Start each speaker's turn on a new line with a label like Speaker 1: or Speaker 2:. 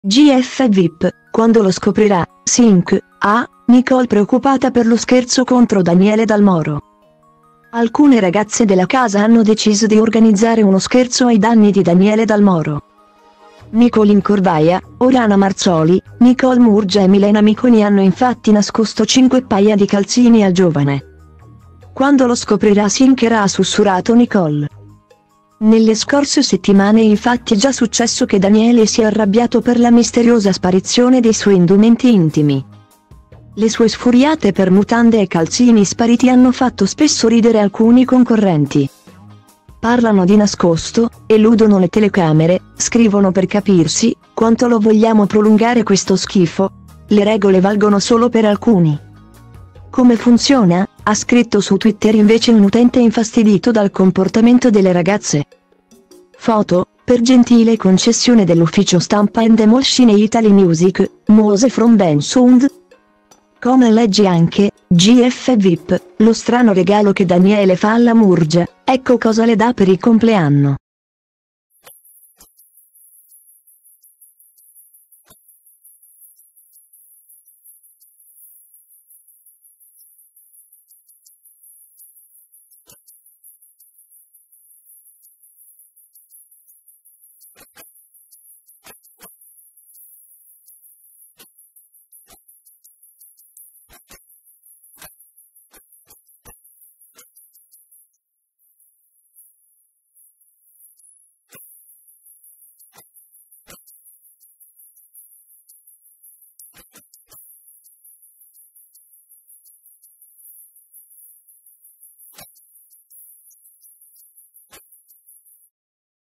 Speaker 1: GF VIP, quando lo scoprirà, Sync, Nicole preoccupata per lo scherzo contro Daniele Dal Moro. Alcune ragazze della casa hanno deciso di organizzare uno scherzo ai danni di Daniele Dal Moro. Nicolin Corvaia, Oriana Marzoli, Nicole Murgia e Milena Miconi hanno infatti nascosto 5 paia di calzini al giovane. Quando lo scoprirà Sync, ha sussurrato Nicole. Nelle scorse settimane infatti è già successo che Daniele sia arrabbiato per la misteriosa sparizione dei suoi indumenti intimi. Le sue sfuriate per mutande e calzini spariti hanno fatto spesso ridere alcuni concorrenti. Parlano di nascosto, eludono le telecamere, scrivono per capirsi, quanto lo vogliamo prolungare questo schifo? Le regole valgono solo per alcuni. Come funziona? Ha scritto su Twitter invece un utente infastidito dal comportamento delle ragazze. Foto, per gentile concessione dell'ufficio stampa and Emulsion Italy Music, Mose from Ben Sound. Come leggi anche, GF VIP, lo strano regalo che Daniele fa alla Murgia, ecco cosa le dà per il compleanno.